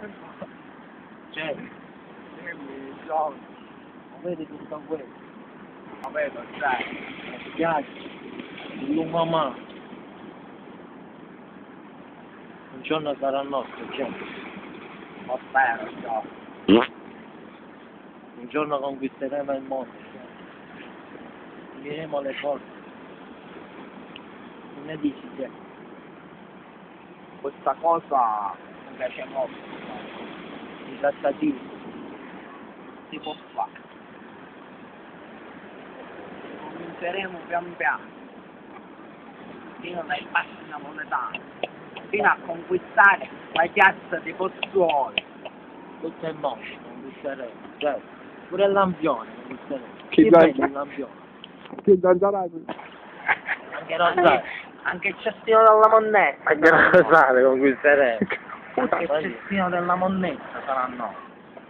Cioè, non vedi tutto questo? Lo vedo, sai. Mi piace, il mamma. Un giorno sarà nostro, cioè. Lo spero, no. Un giorno conquisteremo il mondo, cioè. Uniremo le forze. Non ne dici, cioè. Questa cosa mi piace molto. I trattativi. Si può fare. Cominceremo pian piano. Fino dai passi napoletani. Fino a conquistare la piazza di Pozzuoli. Tutto il mondo conquisteremo, cioè. Pure il lampione conquisteremo. Chi Chi dà- vede il lampione? Che zanzarato. Anche Rosario. Anche il cestino della monnetta. Anche Rosario conquisteremo. Anche il cestino della monnetta sarà nostro.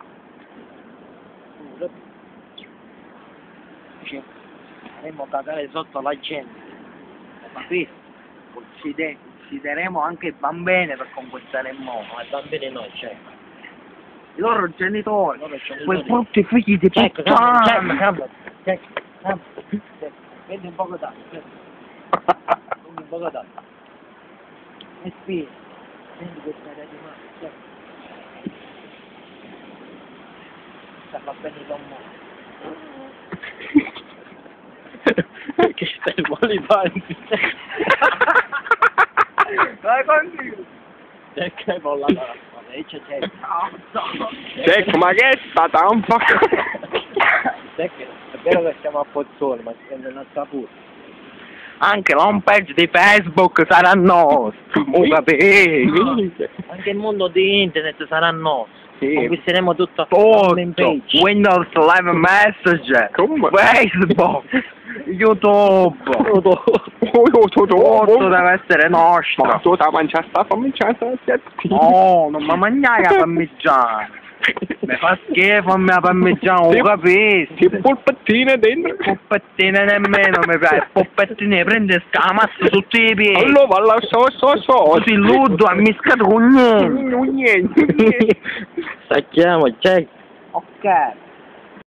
Faremo cagare sotto la gente. Capito? Uccideremo anche i bambini per conquistare il mondo. Ma i bambini noi, cioè. I loro genitori. Loro genitori. Quei brutti figli di Check, puttana. check. Prendi un poco d'acqua, prendi un poco d'acqua. Respira. Prendi questa aria di mare, check. Sta fa bene il mondo. Che stai volivanti? Vai contigo. Check è mollata la spada, e c'è check. Ecco, ma che è stata un po'... Check, è vero che siamo a Pozzuoli, ma si prende un'altra pure. Anche l'home page di Facebook sarà nostro. Capito? Anche il mondo di internet sarà nostro. Sì. Conquisteremo tutto Tutto. in page. Windows Live Messenger. Come? Facebook. YouTube. Tutto Tutto deve essere nostro. Ma tu da mangiare sta cominciando a No, non mi mangiare la parmigiana. Mi fa schifo a me la parmigiana, lo capisci? Che polpettine dentro. Poppettine nemmeno mi piace. Poppettine prende scamazzo tutti i piedi. Allora, la so. Così ludo ha mischiato con niente. Niente. Stacchiamo, check. Ok.